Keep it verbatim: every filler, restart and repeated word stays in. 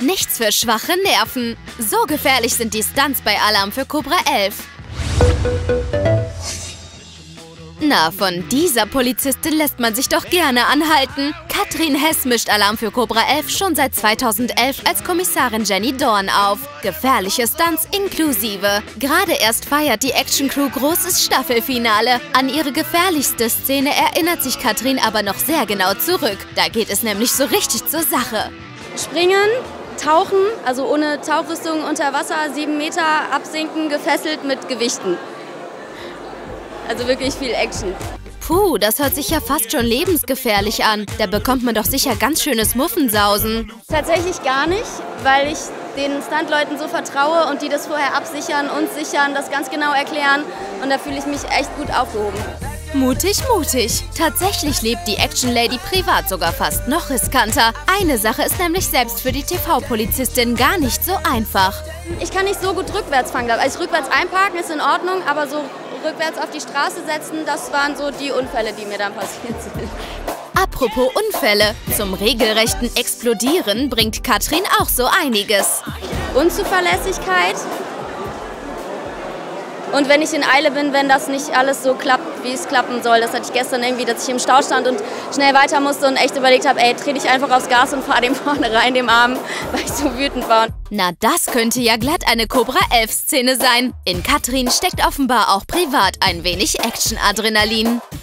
Nichts für schwache Nerven. So gefährlich sind die Stunts bei Alarm für Cobra elf. Na, von dieser Polizistin lässt man sich doch gerne anhalten. Katrin Hess mischt Alarm für Cobra elf schon seit zweitausendelf als Kommissarin Jenny Dorn auf. Gefährliche Stunts inklusive. Gerade erst feiert die Action-Crew großes Staffelfinale. An ihre gefährlichste Szene erinnert sich Katrin aber noch sehr genau zurück. Da geht es nämlich so richtig zur Sache. Springen, tauchen, also ohne Tauchrüstung unter Wasser, sieben Meter absinken, gefesselt mit Gewichten. Also wirklich viel Action. Puh, das hört sich ja fast schon lebensgefährlich an. Da bekommt man doch sicher ganz schönes Muffensausen. Tatsächlich gar nicht, weil ich den Stuntleuten so vertraue und die das vorher absichern und sichern, das ganz genau erklären. Und da fühle ich mich echt gut aufgehoben. Mutig, mutig. Tatsächlich lebt die Action Lady privat sogar fast noch riskanter. Eine Sache ist nämlich selbst für die T V-Polizistin gar nicht so einfach. Ich kann nicht so gut rückwärts fangen. Also rückwärts einparken ist in Ordnung, aber so rückwärts auf die Straße setzen, das waren so die Unfälle, die mir dann passiert sind. Apropos Unfälle, zum regelrechten Explodieren bringt Katrin auch so einiges. Unzuverlässigkeit. Und wenn ich in Eile bin, wenn das nicht alles so klappt, wie es klappen soll. Das hatte ich gestern irgendwie, dass ich im Stau stand und schnell weiter musste und echt überlegt habe, ey, trete ich einfach aufs Gas und fahre dem vorne rein, dem Arm, weil ich so wütend war. Na, das könnte ja glatt eine Cobra elf Szene sein. In Katrin steckt offenbar auch privat ein wenig Action-Adrenalin.